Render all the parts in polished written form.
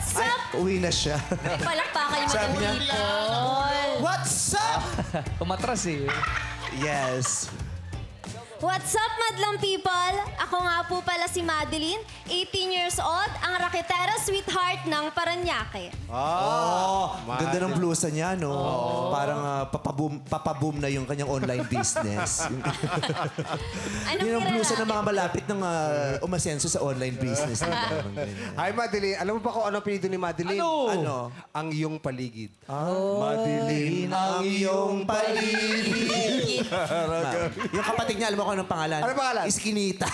What's up? Uwi na siya. Palakpakan yung Sabi mga niya, people. What's up? Umatras eh. Yes. What's up, madlang people? Ako nga po pala si Madeline, 18 years old, ang raketera sweetheart ng Paranaque. Ganda ng blusa niya, no? Parang papaboom na yung kanyang online business. Anong Yun ang blusa ng kilala? mga malapit ng umasenso sa online business. Hi, Madeline. Alam mo ba kung ano pinito ni Madeline? Ano? Ang iyong paligid. Madeline ang iyong paligid. Yung kapatid niya, alam mo kung anong pangalan? Ano pangalan? Iskinita.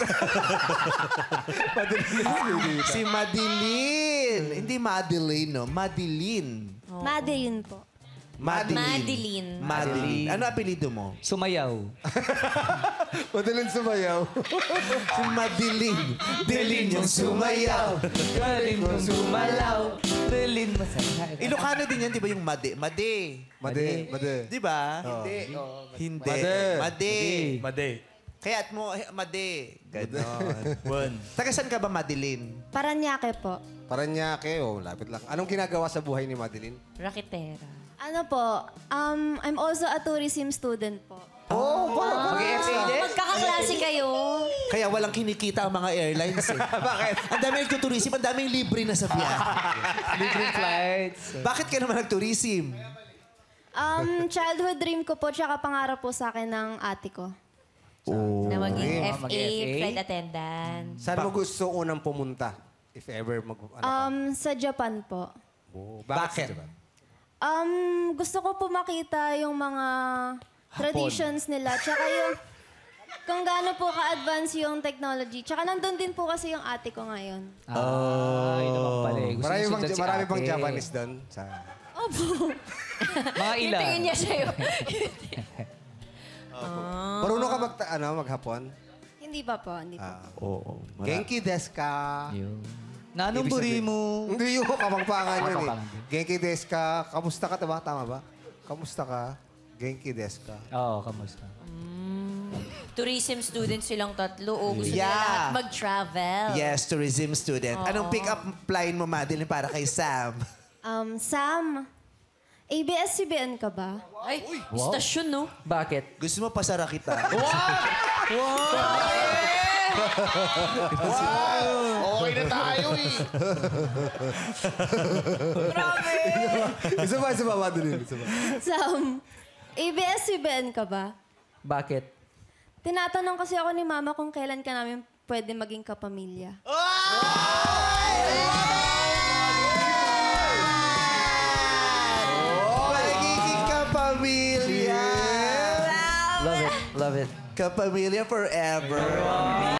Si Madeline. Hindi Madeline, no? Madeline. Madeline po. Madeline. Madeline. Ano apelido mo? Sumayaw. Madeline sumayaw. Si Madeline. Dilin yung sumayaw. Galing mo sumalaw. Relin mo sa... Ilocano din yan, di ba yung Made? Made. Made. Di ba? Hindi. Made. Made. Kaya't mo, Made. Ganon. Taga saan ka ba, Madeline? Paranaque po. Paranaque, lapit lang. Anong ginagawa sa buhay ni Madeline? Raketera. Ano po, I'm also a tourism student po. Mag-FA din? Magkakaklase kayo. Kaya walang kinikita ang mga airlines eh. Bakit? Ang daming nagtuturism, ang daming libre na sa biyahe. Libre flights. Bakit ka naman nagturism? Childhood dream ko po, tsaka pangarap po sa akin ng ate ko. Na maging FA, mag-FA? flight attendant. Saan mo gusto unang pumunta? If ever Sa Japan po. Bakit? Gusto ko po makita yung mga traditions nila, tsaka yung kung gaano po ka-advance yung technology. Tsaka nandun din po kasi yung ate ko ngayon. Yun naman pala eh. Gusto niya sundan si Marami pang ate. Japanese doon. Opo. Mga ilan? Tingin niya sa'yo. Marunong ka maghapon? Hindi pa po, hindi pa. Oo. Genki desu ka? Yun. Nanong buri mo. Hindi yung kamangpangan yun eh. Kamangpangan. Genki desu ka? Kamusta ka, diba? Tama ba? Kamusta ka? Genki desu ka? Oo, kamusta? Tourism students silang tatlo. O gusto nila Yeah. lahat mag-travel. Yes, tourism student. Anong pick-up line mo, Madeline, para kay Sam? Sam, ABS-CBN ka ba? Ay, stasyon, no? Bakit? Gusto mo pasara kita? Okay na tayo eh. Isa ba, Madeline? Isa ba? Sam, ABS-CBN ka ba? Bakit? Tinatanong kasi ako ni Mama kung kailan ka namin pwede maging kapamilya. Magiging kapamilya! Love it. Love it. Kapamilya forever.